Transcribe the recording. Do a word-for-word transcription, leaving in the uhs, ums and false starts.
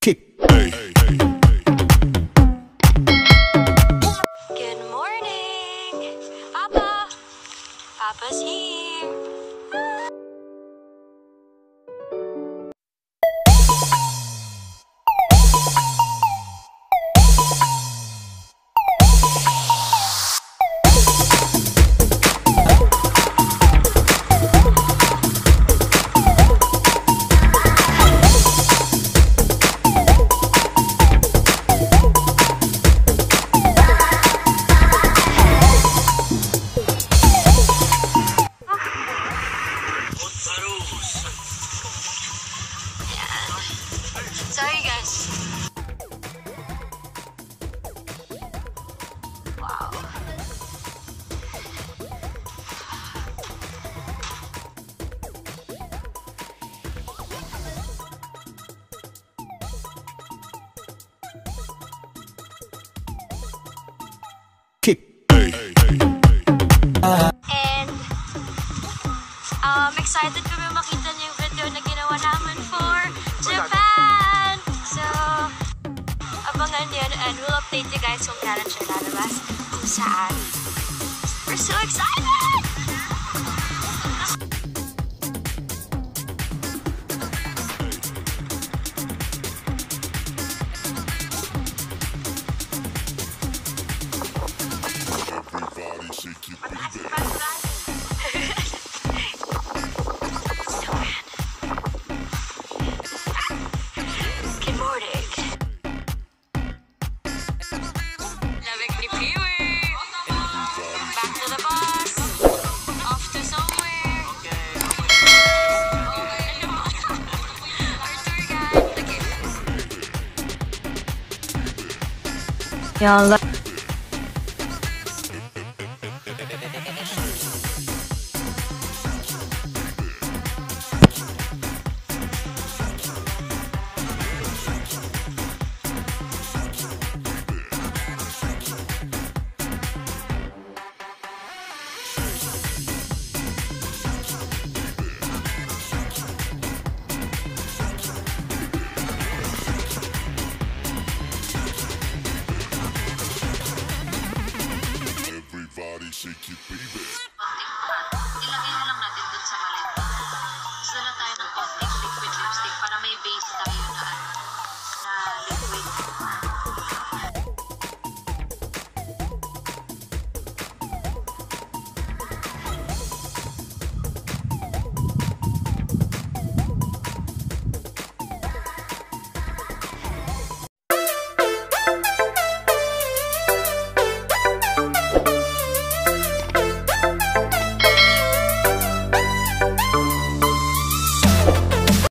Kick. Good morning, Papa. Papa's here. Sorry guys. Wow. Kick. And um, excited kami makita niyo yung video na ginawa namin for Japan. So, abangan yun and we'll update you guys kung kailan siya lalabas, kung saan. We're so excited! Everybody shake your booty. Good morning. Lamig ni Peewee. Back to the bus. Off to somewhere. Our tour guide. Okay. Y'all